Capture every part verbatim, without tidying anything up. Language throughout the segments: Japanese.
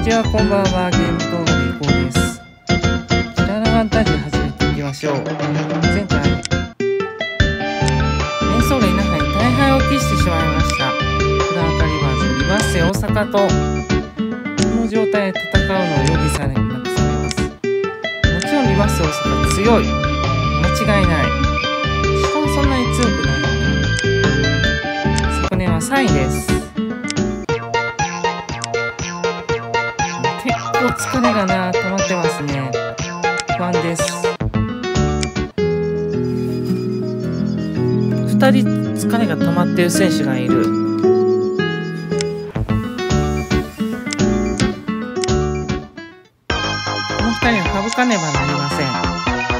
ちは、こんばんは。ゲーム動画でいこうです。キララワンタジ始めていきましょう。前回、メンソーレ稲葉に大敗を喫してしまいました。クラーカリバーズ、リバッセ大阪と、この状態で戦うのを余儀されなくされます。もちろんリバッセ大阪強い。間違いない。しかもそんなに強くない。昨年はさんいです。疲れがな溜まってますね。不安です。ふたり疲れが溜まっている選手がいる。このふたりは省かねばなりません。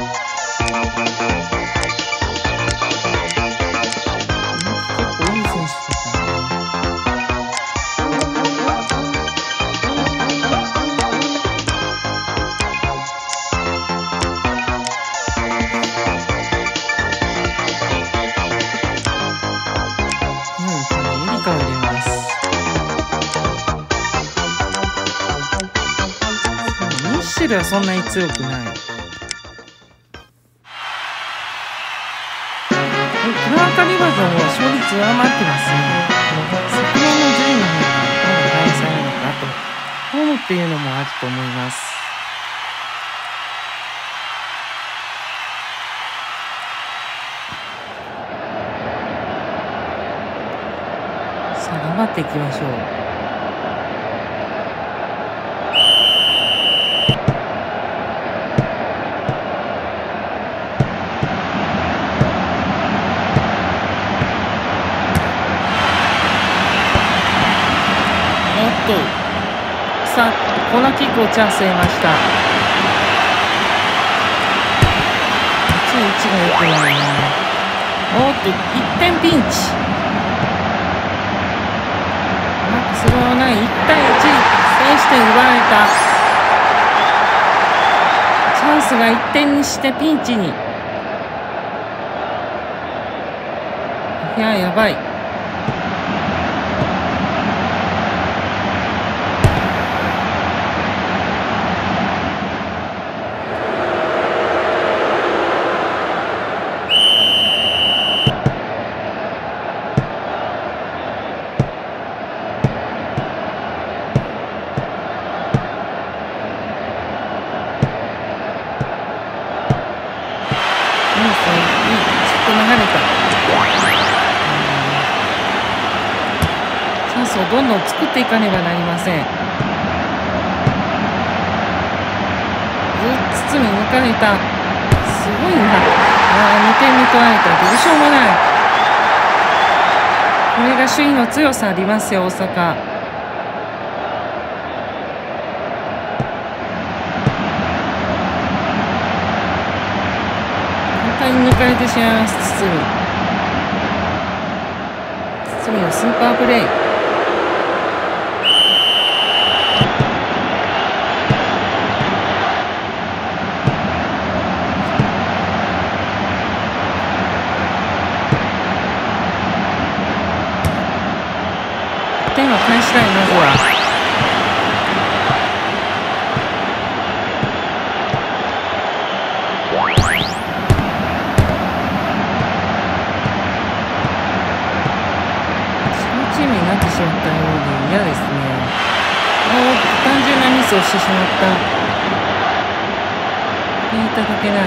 結構いい選手だったな。ミッシェルはそんなに強くない。クラーカリバーズの方は勝率上回ってますね。昨年の順位の方がまだ反映されるのか、あとホームっていうのもあると思います。さあ頑張っていきましょう。さあコーナーキックをチャンス得ました。ちょい位置が良くないな。おっといってんピンチ。なんかそれはない。いちたいいち先取点奪われた。チャンスがいってんにしてピンチに。いややばい。チャンスをどんどん作っていかねばなりません。ずっと包み抜かれた。すごいな。あーにてんめ取られた。どうしようもない。これが首位の強さありますよ、大阪。簡単に抜かれてしまいます、堤。堤のスーパープレー。点は返したい。まずはチームになってしまったようで嫌ですね。単純なミスをしてしまった。いただけない。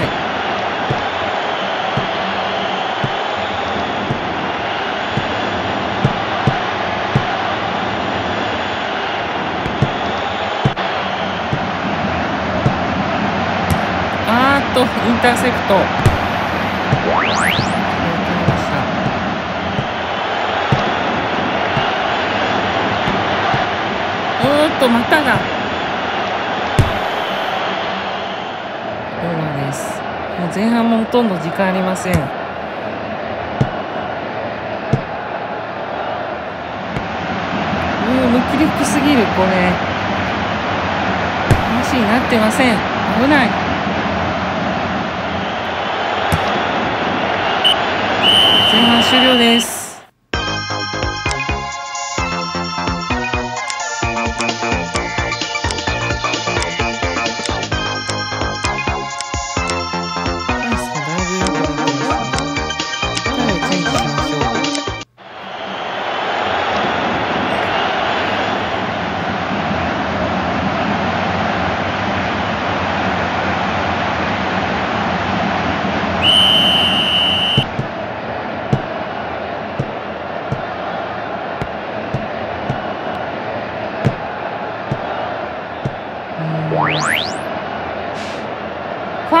あーっとインターセプト。おっとまたがオーバーです。もう前半もほとんど時間ありません。うー無気力すぎる。これ話になってません。危ない。前半終了です。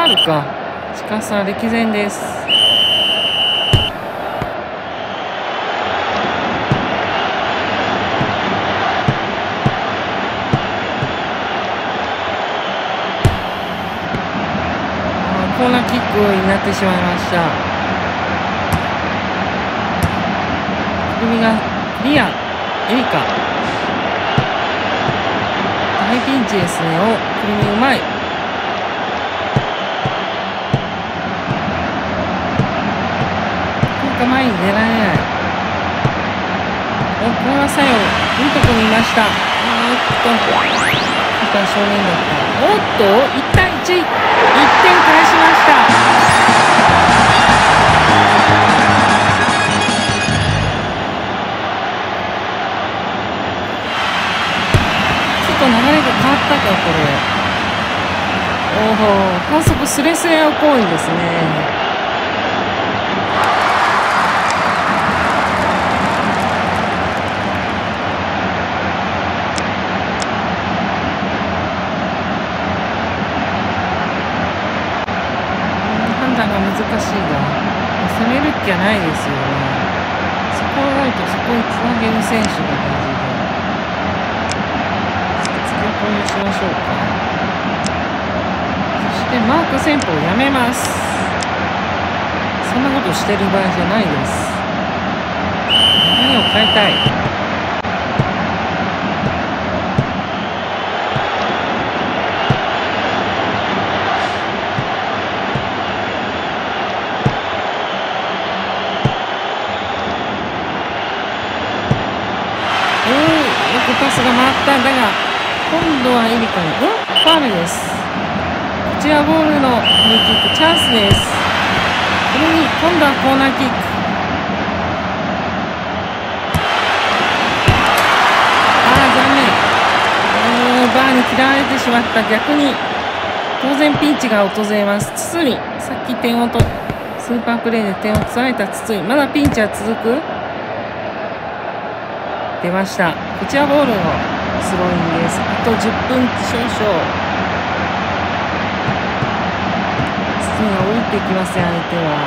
ールか。しかしさ歴然です。コーナーキックになってしまいました。くるみがクリア、エリカ大ピンチですね。お、くるみうまい。なんか前に出られない。お、これは作用いいとこにいました。あーっとキーパー正面だった。おっといち対いち、いってん返しました。ちょっと流れが変わったかこれ。おお、反則スレスレを行為ですね。難しいが、攻める気はないですよね。そこをないとそこにつなげる選手が大事で、突き込みしましょうか。そしてマーク戦法をやめます。そんなことしてる場合じゃないです。流れを変えたい。パスが回ったんだが、今度はエリカに、うん、ファウルです。こちらボールのフリーキックチャンスです。これに今度はコーナーキック。ああ残念。うーん、バーに嫌われてしまった。逆に当然ピンチが訪れます。堤、さっき点をとスーパープレーで点を取られた堤、まだピンチは続く。出ました。こちらボールのスローインです。あとじゅっぷん少々。堤が降りてきません、相手は。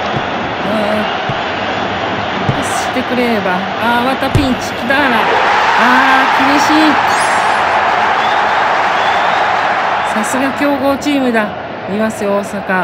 パスしてくれれば。ああ、またピンチ。だから。ああ、厳しい。さすが強豪チームだ。見ますよ、大阪。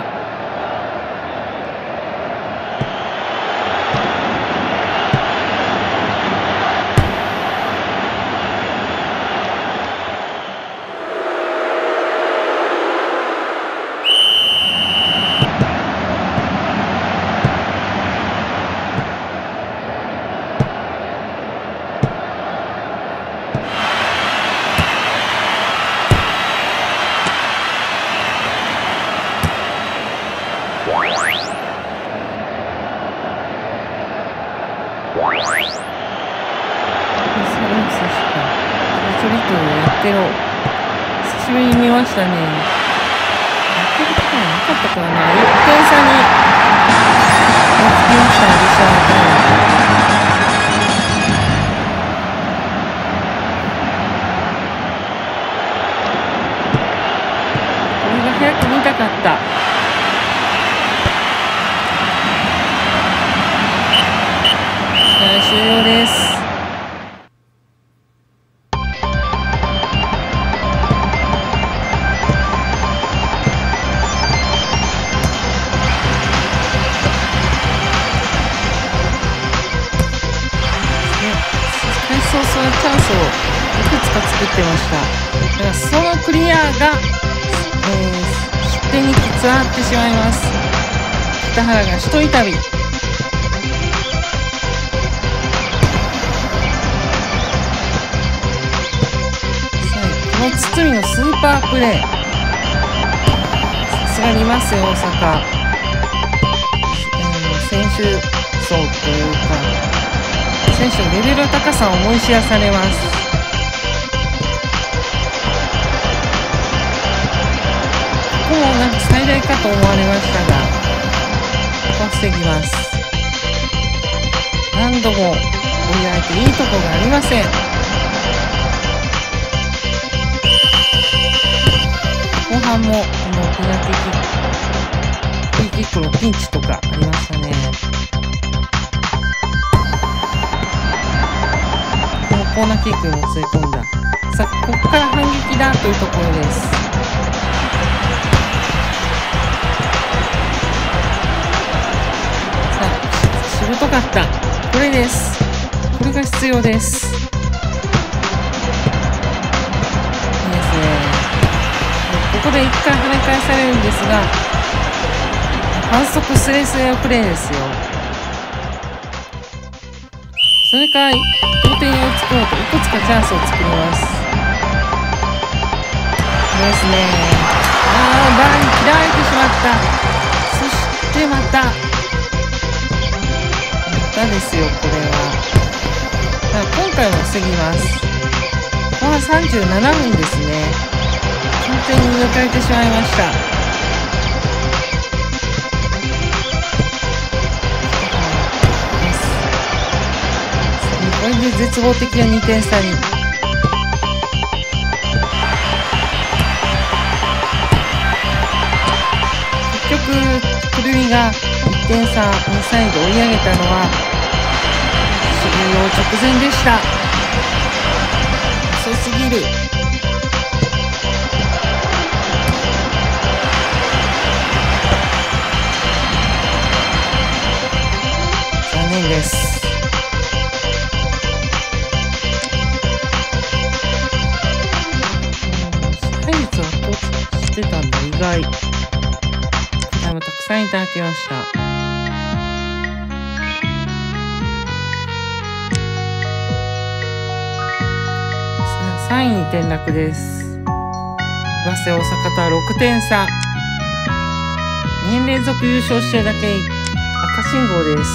久しぶりに見ましたね。やってることはなかったからな。いってん差につきましたね、リシャード。これが早く見たかった。試合終了です。チャンスをいくつか作ってました。だからそのクリアが、えー、失点につながってしまいます。北原が一人旅。さあ、この堤のスーパープレー、さすがにいますよ、大阪。えー、選手層というか選手のレベルの高さを思い知らされます。ここもなんか最大かと思われましたが、ここは防ぎます。何度も追い上げていいところがありません。後半もこのペナルティーキックキックのピンチとかありましたね。このコーナーキックにもつれ込んだ。さあ、ここから反撃だというところです。さあ、しぶとかった。これです。これが必要です。いいですね。ここで一回跳ね返されるんですが、反則スレスレのプレーですよ。それから同点に追いつこうといくつかチャンスを作ります。ですね。ああ、バーに切られてしまった。そしてまた。またですよ、これは。今回も防ぎます。後半さんじゅうななふんですね。完全に抜かれてしまいました。これで絶望的なにてん差に。結局、くるみがいってん差にサイド追い上げたのは終了直前でした。遅すぎる。残念です。支配率は圧倒してたんだ。意外。答えもたくさんいただきました。さんいに転落です。早稲田大阪とはろくてん差。にねん連続優勝してるだけに赤信号です。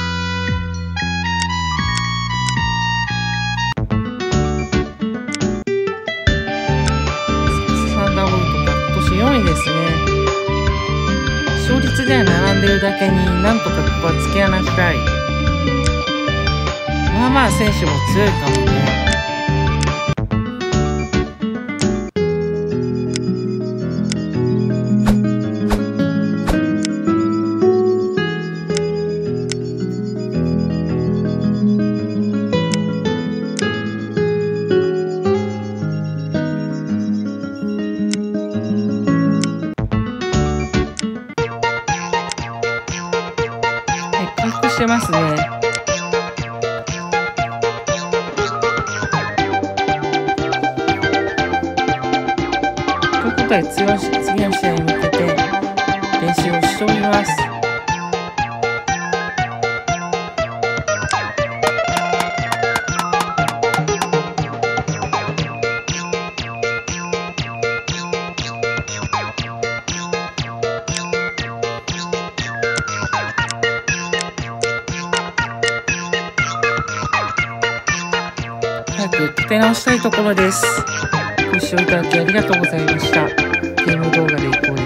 サンダーボルトが今年よんいですね。勝率では並んでるだけになんとかここは突き放したい。まあまあ選手も強いかもね。してますね。ということで次の試合に向けて練習をしております。早く立て直したいところです。ご視聴いただきありがとうございました。ゲーム動画でいこう